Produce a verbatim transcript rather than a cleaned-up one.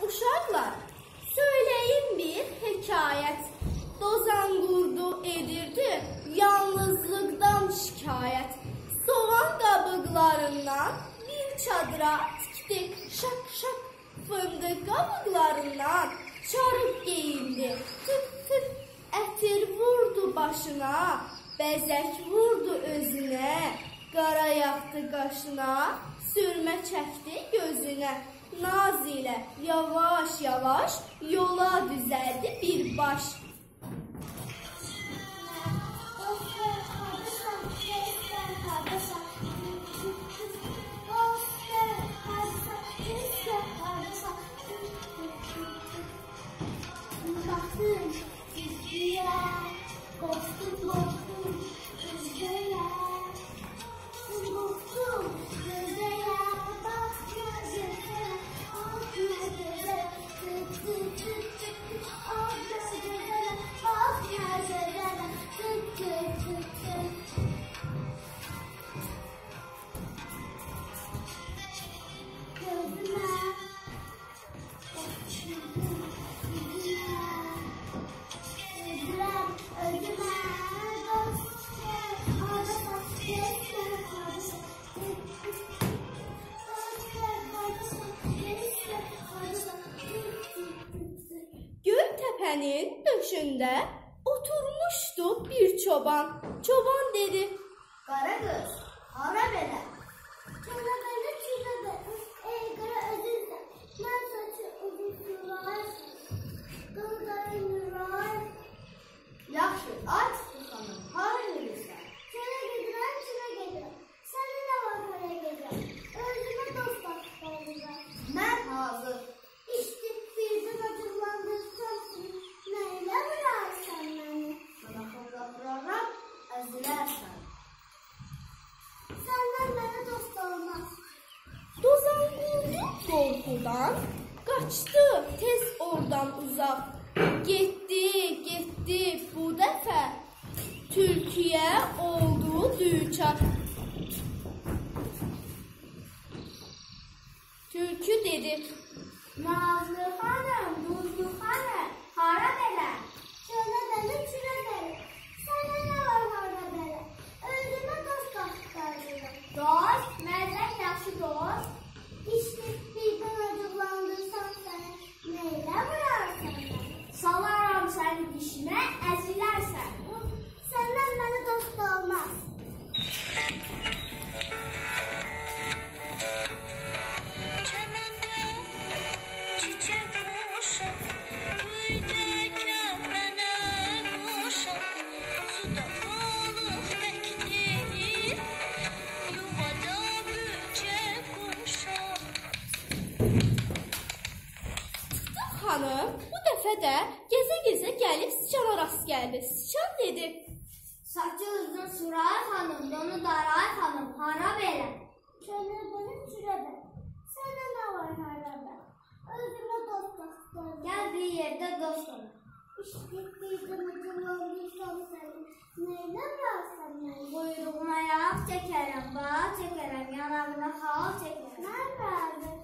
Uşaqlar, söyleyeyim bir hekayət. Dozan qurdu edirdi yalnızlıqdan şikayət. Soğan qabıqlarından bir çadıra tikdi şak şak. Fındıq qabıqlarından çarıq geyindi. Tık tık ətir vurdu başına, bəzək vurdu özünə. Qara yaxdı qaşına, sürmə çəkdi gözünə. Naz ilə yavaş yavaş yola düzəldi bir baş. Göltepe'nin döşündə oturmuşdu bir çoban. Çoban dedi: "Qara qız, hara belə? Kələbəli çürədə, ey qara özündə, mən saçı uzun sürər, qıldarım yurar." "Yaxşı, aç xanım, hara gedirsən?" "Çölə gedirəm, çölə gedirəm. Sənin nə var hara gedirəm? Özümə dost tapdım." "Mən hazır." "İşte birdən acıqlandırsam səni, nəylə vurarsan məni?" "Qıraqla vuraram, əzilərsən." "Səndən mənə dost olmaz." Dozan qurdu qorxudan qaçdı tez oradan uzaq. Getdi, getdi bu dəfə tülküyə oldu düçar. Tülkü dedi: "Nazlı xanım, duzlu xanım, hara belə? Çölə dəli, çürə dəli. Sənə nə var hara belə? Özümə dost tapdım." "Dost? Məndən yaxşı dost?" "İşte birdən acıqlandırsam səni, nəylə vurarsan məni?" "Salaram səni dişimə, əzilərsən." "Səndən mənə dost olmaz." Xanım bu dəfə də gəzə-gəzə gəlib sıçana rast gəldi. Sıçan dedi: "Saçı uzun Suray xanım, donu Daray xanım, hara belə?" "Çölə dəli, çürə dəli. Sənə nə var hara belə? Özümə dost tapdım." "Gəl bir yerdə dost olaq." "İşte birdən acıqlandırsam səni, nəylə vurarsan məni?" "Quyruğuna yağ çəkərəm, bağ çəkərəm, yanağına xal çəkərəm." "Mən verdim."